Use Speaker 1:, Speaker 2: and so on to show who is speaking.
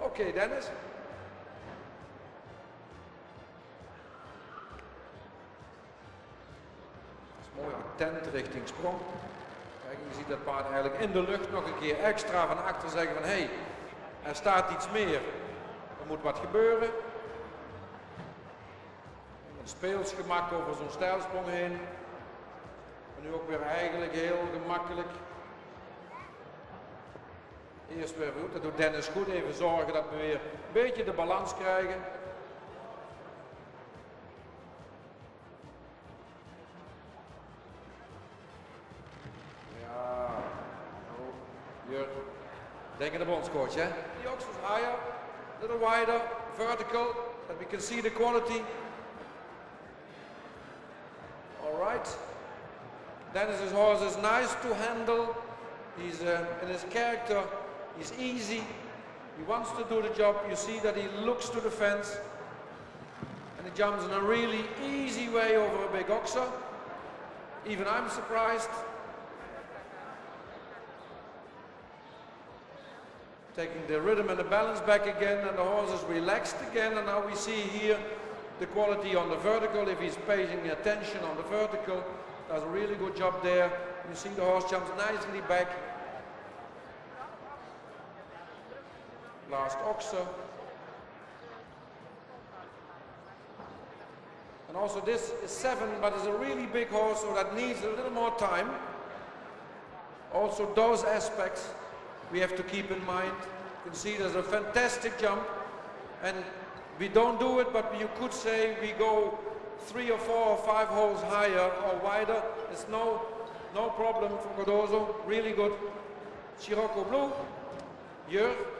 Speaker 1: Okay, Dennis. Dat is mooi getent richting sprong. Kijk, je ziet dat paard eigenlijk in de lucht nog een keer extra van achter zeggen van hé, er staat iets meer. Er moet wat gebeuren. Een speelsgemak over zo'n stijlsprong heen. En nu ook weer eigenlijk heel gemakkelijk. Eerst weer goed, dat doet Dennis goed. Even zorgen dat we weer een beetje de balans krijgen. Ja, Jur. Denk aan de bondscoach, hè? The ox was higher, a little wider, vertical, that we can see the quality. All right. Dennis's horse is nice to handle. He's in his character. He's easy. He wants to do the job. You see that he looks to the fence. And he jumps in a really easy way over a big oxer. Even I'm surprised. Taking the rhythm and the balance back again, and the horse is relaxed again. And now we see here the quality on the vertical. If he's paying attention on the vertical, does a really good job there. You see the horse jumps nicely back. Last oxer. And also this is 7, but it's a really big horse, so that needs a little more time. Also those aspects we have to keep in mind. You can see there's a fantastic jump, and we don't do it, but you could say we go 3 or 4 or 5 holes higher or wider. It's no problem for Cardozo. Really good. Scirocco Blue. Jur.